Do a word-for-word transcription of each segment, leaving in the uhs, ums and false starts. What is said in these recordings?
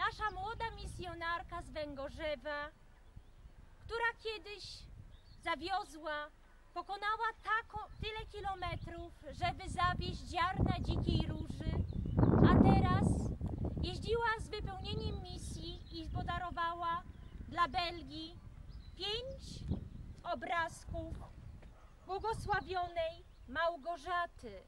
nasza młoda misjonarka z Węgorzewa, która kiedyś zawiozła, pokonała tako, tyle kilometrów, żeby zawieźć ziarna dzikiej róży, a teraz jeździła z wypełnieniem misji i podarowała dla Belgii pięć obrazków błogosławionej Małgorzaty.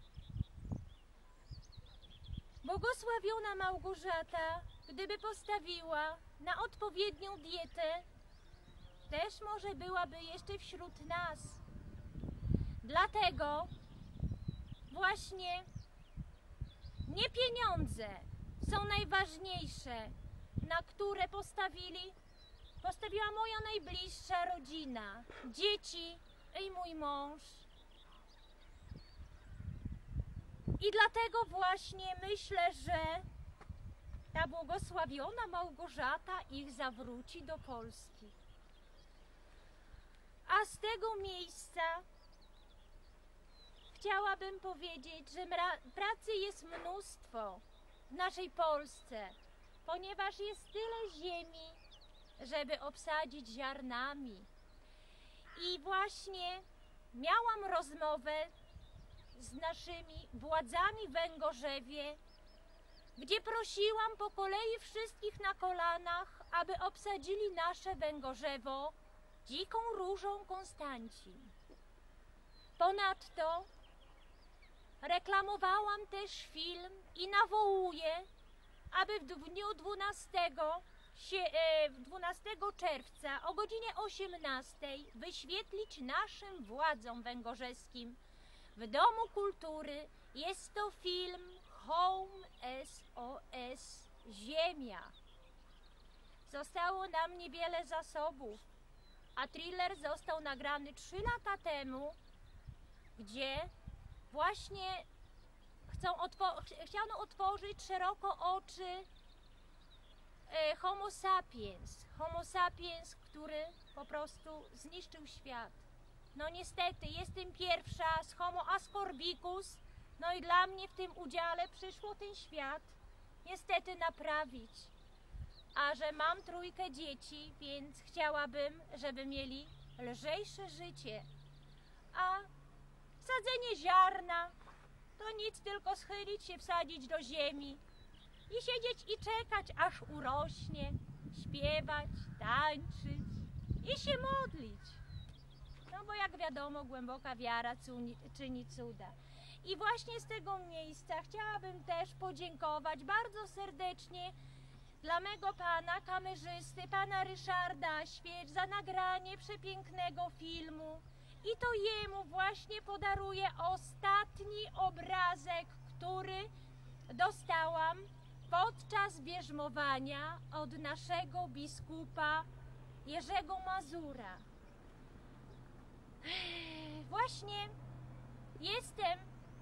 Błogosławiona Małgorzata, gdyby postawiła na odpowiednią dietę, też może byłaby jeszcze wśród nas. Dlatego właśnie nie pieniądze są najważniejsze, na które postawili, postawiła moja najbliższa rodzina, dzieci i mój mąż. I dlatego właśnie myślę, że ta błogosławiona Małgorzata ich zawróci do Polski. A z tego miejsca chciałabym powiedzieć, że pracy jest mnóstwo w naszej Polsce, ponieważ jest tyle ziemi, żeby obsadzić ziarnami. I właśnie miałam rozmowę z naszymi władzami w Węgorzewie, gdzie prosiłam po kolei wszystkich na kolanach, aby obsadzili nasze Węgorzewo dziką różą Konstancin. Ponadto reklamowałam też film i nawołuję, aby w dniu dwunastego czerwca o godzinie osiemnastej wyświetlić naszym władzom węgorzeskim w Domu Kultury. Jest to film Home S O S Ziemia. Zostało nam niewiele zasobów, a thriller został nagrany trzy lata temu, gdzie właśnie chcą otwo chciano otworzyć szeroko oczy e, Homo sapiens. Homo sapiens, który po prostu zniszczył świat. No niestety, jestem pierwsza z Homo ascorbicus, no i dla mnie w tym udziale przyszło ten świat niestety naprawić. A że mam trójkę dzieci, więc chciałabym, żeby mieli lżejsze życie. A sadzenie ziarna to nic, tylko schylić się, wsadzić do ziemi i siedzieć i czekać, aż urośnie, śpiewać, tańczyć i się modlić. No bo jak wiadomo, głęboka wiara czyni cuda. I właśnie z tego miejsca chciałabym też podziękować bardzo serdecznie dla mego pana kamerzysty, pana Ryszarda Świecz, za nagranie przepięknego filmu. I to jemu właśnie podaruję ostatni obrazek, który dostałam podczas bierzmowania od naszego biskupa Jerzego Mazura. Właśnie jestem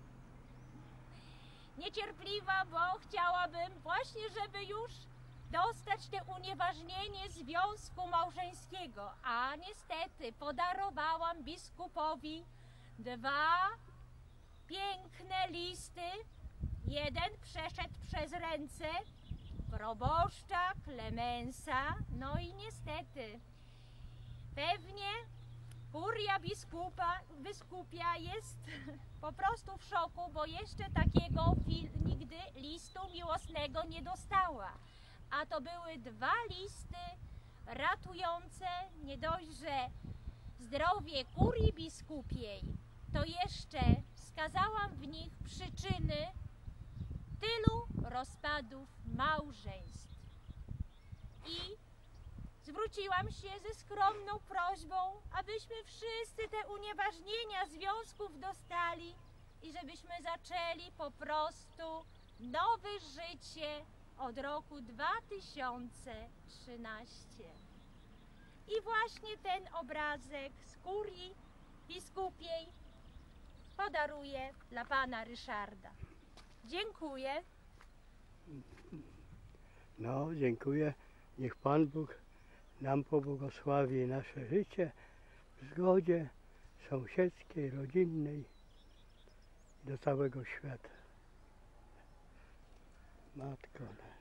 niecierpliwa, bo chciałabym właśnie, żeby już dostać te unieważnienie związku małżeńskiego, a niestety podarowałam biskupowi dwa piękne listy. Jeden przeszedł przez ręce proboszcza Klemensa, no i niestety pewnie kuria biskupa, biskupia jest po prostu w szoku, bo jeszcze takiego nigdy listu miłosnego nie dostała. A to były dwa listy ratujące nie dość, że zdrowie kurii biskupiej, to jeszcze wskazałam w nich przyczyny tylu rozpadów małżeństw. I zwróciłam się ze skromną prośbą, abyśmy wszyscy te unieważnienia związków dostali i żebyśmy zaczęli po prostu nowe życie od roku dwa tysiące trzynastego. I właśnie ten obrazek z kurii biskupiej podaruję dla pana Ryszarda. Dziękuję. No, dziękuję. Niech Pan Bóg nam pobłogosławi nasze życie w zgodzie sąsiedzkiej, rodzinnej do całego świata. Matko.